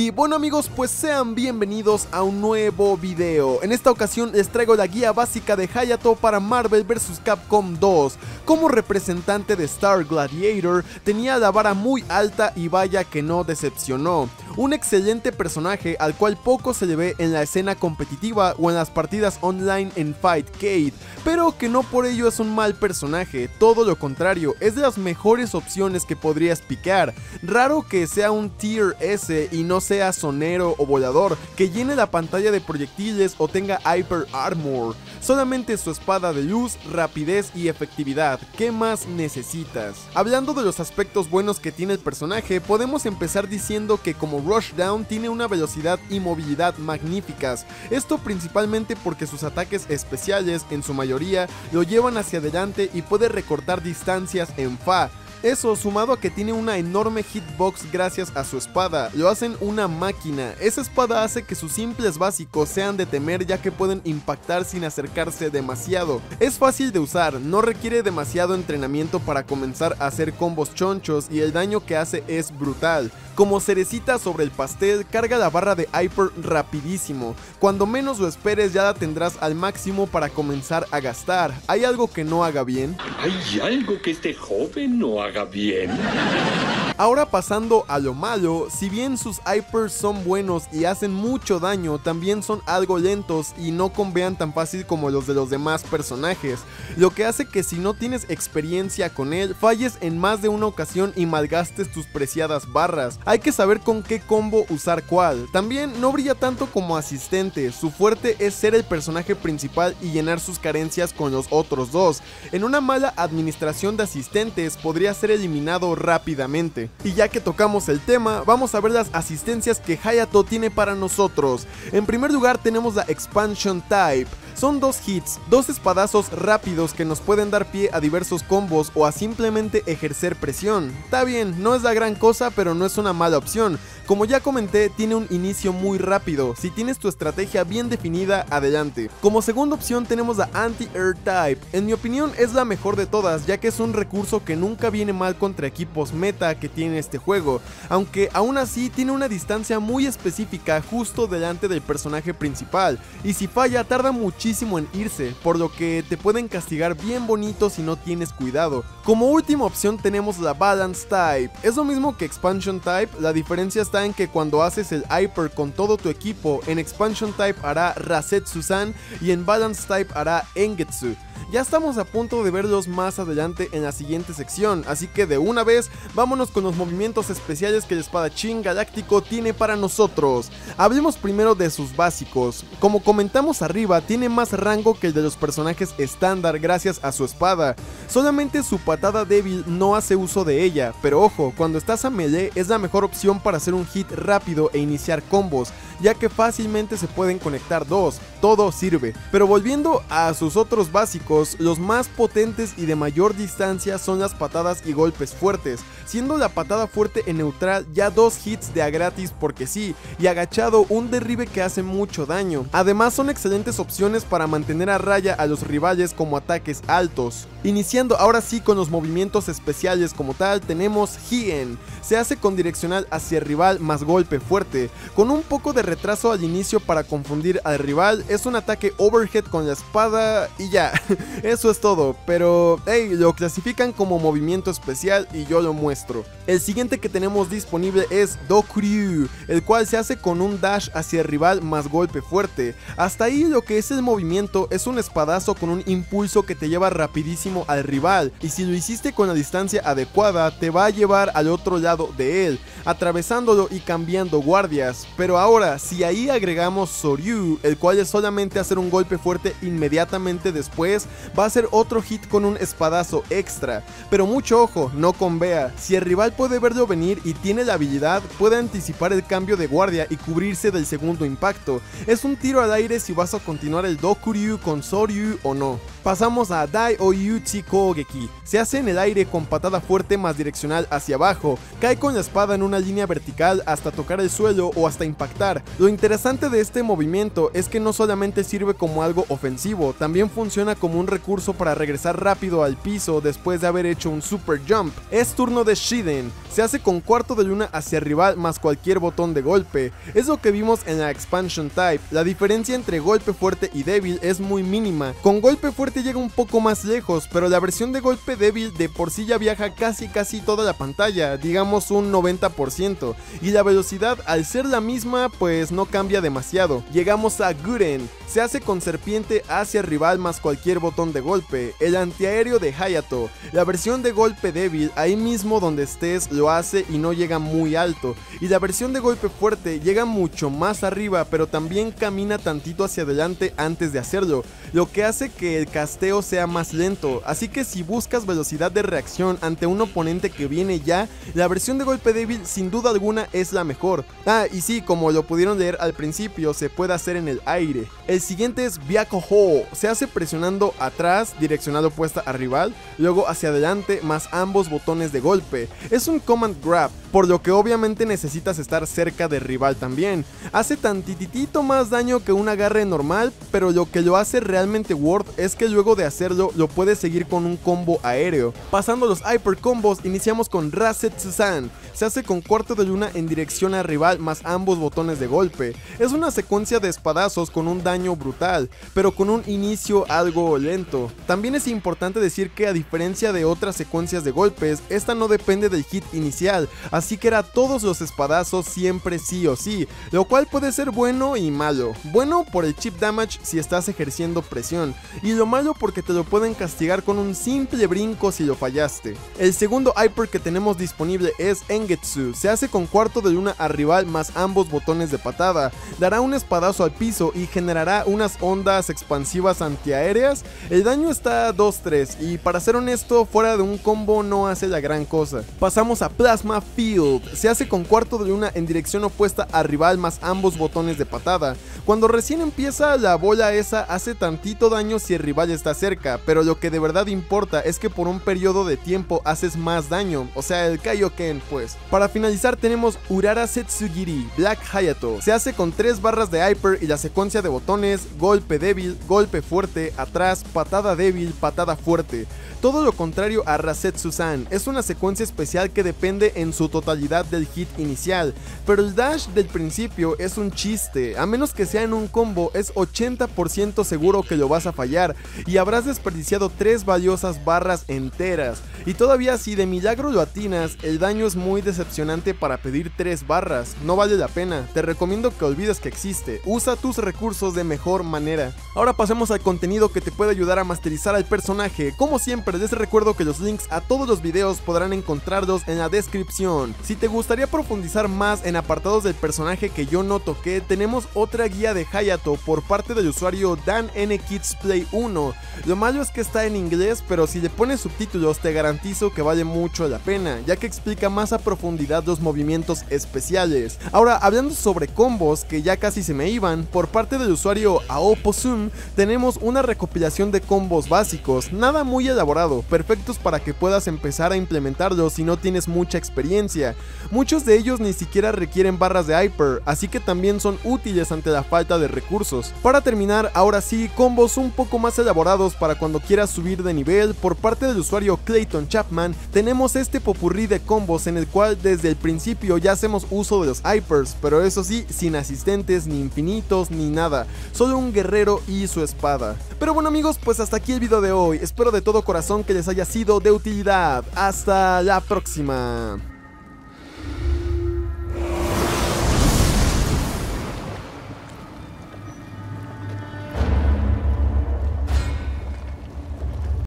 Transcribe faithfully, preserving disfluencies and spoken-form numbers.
Y bueno amigos, pues sean bienvenidos a un nuevo video. En esta ocasión les traigo la guía básica de Hayato para Marvel versus. Capcom dos. Como representante de Star Gladiator, tenía la vara muy alta y vaya que no decepcionó. Un excelente personaje al cual poco se le ve en la escena competitiva o en las partidas online en Fightcade, pero que no por ello es un mal personaje, todo lo contrario, es de las mejores opciones que podrías picar. Raro que sea un Tier S y no sea sonero o volador, que llene la pantalla de proyectiles o tenga Hyper Armor. Solamente su espada de luz, rapidez y efectividad. ¿Qué más necesitas? Hablando de los aspectos buenos que tiene el personaje, podemos empezar diciendo que como Rushdown tiene una velocidad y movilidad magníficas. Esto principalmente porque sus ataques especiales, en su mayoría, lo llevan hacia adelante y puede recortar distancias en Fa. Eso, sumado a que tiene una enorme hitbox gracias a su espada, lo hacen una máquina. Esa espada hace que sus simples básicos sean de temer, ya que pueden impactar sin acercarse demasiado. Es fácil de usar, no requiere demasiado entrenamiento para comenzar a hacer combos chonchos y el daño que hace es brutal. Como cerecita sobre el pastel, carga la barra de Hyper rapidísimo. Cuando menos lo esperes ya la tendrás al máximo para comenzar a gastar. ¿Hay algo que no haga bien? ¿Hay algo que este joven no haga bien? Ahora pasando a lo malo, si bien sus Hypers son buenos y hacen mucho daño, también son algo lentos y no convean tan fácil como los de los demás personajes, lo que hace que si no tienes experiencia con él, falles en más de una ocasión y malgastes tus preciadas barras. Hay que saber con qué combo usar cuál. También no brilla tanto como asistente, su fuerte es ser el personaje principal y llenar sus carencias con los otros dos. En una mala administración de asistentes podría ser eliminado rápidamente. Y ya que tocamos el tema, vamos a ver las asistencias que Hayato tiene para nosotros. En primer lugar tenemos la Expansion Type. Son dos hits, dos espadazos rápidos que nos pueden dar pie a diversos combos o a simplemente ejercer presión. Está bien, no es la gran cosa, pero no es una mala opción. Como ya comenté, tiene un inicio muy rápido. Si tienes tu estrategia bien definida, adelante. Como segunda opción tenemos la Anti-Air Type. En mi opinión es la mejor de todas, ya que es un recurso que nunca viene mal contra equipos meta que tiene este juego, aunque aún así tiene una distancia muy específica justo delante del personaje principal, y si falla tarda muchísimo en irse, por lo que te pueden castigar bien bonito si no tienes cuidado. Como última opción tenemos la Balance Type. Es lo mismo que Expansion Type, la diferencia está en que cuando haces el Hyper con todo tu equipo, en Expansion Type hará Rasetsu-san y en Balance Type hará Engetsu. Ya estamos a punto de verlos más adelante en la siguiente sección, así que de una vez vámonos con los movimientos especiales que el espadachín galáctico tiene para nosotros. Hablemos primero de sus básicos. Como comentamos arriba, tiene más rango que el de los personajes estándar gracias a su espada. Solamente su patada débil no hace uso de ella, pero ojo, cuando estás a melee es la mejor opción para hacer un hit rápido e iniciar combos, ya que fácilmente se pueden conectar dos, todo sirve. Pero volviendo a sus otros básicos, los más potentes y de mayor distancia son las patadas y golpes fuertes, siendo la patada fuerte en neutral ya dos hits de a gratis porque sí, y agachado un derribe que hace mucho daño. Además son excelentes opciones para mantener a raya a los rivales como ataques altos. Iniciando ahora sí con los movimientos especiales como tal, tenemos Hien. Se hace con direccional hacia el rival más golpe fuerte, con un poco de retraso al inicio para confundir al rival. Es un ataque overhead con la espada y ya. Eso es todo, pero hey, lo clasifican como movimiento especial y yo lo muestro. El siguiente que tenemos disponible es Dokuryu, el cual se hace con un dash hacia el rival más golpe fuerte. Hasta ahí lo que es el movimiento es un espadazo con un impulso que te lleva rapidísimo al rival, y si lo hiciste con la distancia adecuada te va a llevar al otro lado de él, atravesándolo y cambiando guardias. Pero ahora, si ahí agregamos Soryu, el cual es solamente hacer un golpe fuerte inmediatamente después, va a ser otro hit con un espadazo extra. Pero mucho ojo, no convea. Si el rival puede verlo venir y tiene la habilidad, puede anticipar el cambio de guardia y cubrirse del segundo impacto. Es un tiro al aire si vas a continuar el Dokuryu con Soryu o no. Pasamos a Dai Oyuchi Kogeki. Se hace en el aire con patada fuerte más direccional hacia abajo, cae con la espada en un una línea vertical hasta tocar el suelo o hasta impactar. Lo interesante de este movimiento es que no solamente sirve como algo ofensivo, también funciona como un recurso para regresar rápido al piso después de haber hecho un super jump. Es turno de Shiden, se hace con cuarto de luna hacia rival más cualquier botón de golpe. Es lo que vimos en la Expansion Type. La diferencia entre golpe fuerte y débil es muy mínima. Con golpe fuerte llega un poco más lejos, pero la versión de golpe débil de por sí ya viaja casi casi toda la pantalla, digamos un noventa por ciento, y la velocidad al ser la misma pues no cambia demasiado. Llegamos a Gurren, se hace con serpiente hacia rival más cualquier botón de golpe, el antiaéreo de Hayato. La versión de golpe débil ahí mismo donde estés lo hace y no llega muy alto, y la versión de golpe fuerte llega mucho más arriba pero también camina tantito hacia adelante antes de hacerlo, lo que hace que el casteo sea más lento, así que si buscas velocidad de reacción ante un oponente que viene ya, la versión de golpe débil sin duda alguna es la mejor. Ah, y sí, como lo pudieron leer al principio, se puede hacer en el aire. El siguiente es Byakuho, se hace presionando atrás, direccional opuesta a rival, luego hacia adelante más ambos botones de golpe. Es un command grab, por lo que obviamente necesitas estar cerca de rival también. Hace tantitito más daño que un agarre normal, pero lo que lo hace realmente worth es que luego de hacerlo lo puedes seguir con un combo aéreo. Pasando los hyper combos, iniciamos con Rasetsu-san, se hace con cuarto de luna en dirección a rival más ambos botones de golpe. Es una secuencia de espadazos con un daño brutal, pero con un inicio algo lento. También es importante decir que a diferencia de otras secuencias de golpes, esta no depende del hit inicial, así que era todos los espadazos siempre sí o sí, lo cual puede ser bueno y malo. Bueno por el chip damage si estás ejerciendo presión, y lo malo porque te lo pueden castigar con un simple brinco si lo fallaste. El segundo hyper que tenemos disponible es Engetsu, se hace con cuarto de luna a rival más ambos botones de patada, dará un espadazo al piso y generará unas ondas expansivas antiaéreas. El daño está a dos tres y para ser honesto fuera de un combo no hace la gran cosa. Pasamos a Plasma Field, se hace con cuarto de luna en dirección opuesta a rival más ambos botones de patada. Cuando recién empieza la bola esa hace tantito daño si el rival está cerca, pero lo que de verdad importa es que por un periodo de tiempo haces más daño, o sea el Kaioken pues. Para finalizar tenemos Urara Setsugiri, Black Hayato, se hace con tres barras de hyper y la secuencia de botones golpe débil, golpe fuerte, atrás, patada débil, patada fuerte. Todo lo contrario a Rasetsu-san, es una secuencia especial que depende en su totalidad del hit inicial, pero el dash del principio es un chiste, a menos que sea en un combo es ochenta por ciento seguro que lo vas a fallar y habrás desperdiciado tres valiosas barras enteras, y todavía si de milagro lo atinas, el daño es muy decepcionante para pedir tres barras, no vale la pena, te recomiendo que olvides que existe, usa tus recursos de mejor manera. Ahora pasemos al contenido que te puede ayudar a masterizar al personaje. Como siempre les recuerdo que los links a todos los videos podrán encontrarlos en la descripción. Si te gustaría profundizar más en apartados del personaje que yo no toqué, tenemos otra guía de Hayato por parte del usuario Dan N Kids Play uno. Lo malo es que está en inglés, pero si le pones subtítulos te garantizo que vale mucho la pena, ya que explica más a profundidad los movimientos especiales. Ahora, hablando sobre combos, que ya casi se me iban, por parte del usuario Aoposum tenemos una recopilación de combos básicos, nada muy elaborado, perfectos para que puedas empezar a implementarlos si no tienes mucha experiencia. Muchos de ellos ni siquiera requieren barras de hyper, así que también son útiles ante la falta de recursos. Para terminar, ahora sí, combos un poco más elaborados para cuando quieras subir de nivel. Por parte del usuario Clayton Chapman, tenemos este popurrí de combos en el cual desde el principio ya hacemos uso de los hypers, pero eso sí, sin asistentes, ni infinitos, ni nada, solo un guerrero y su espada. Pero bueno amigos, pues hasta aquí el video de hoy, espero de todo corazón que les haya sido de utilidad. Hasta la próxima.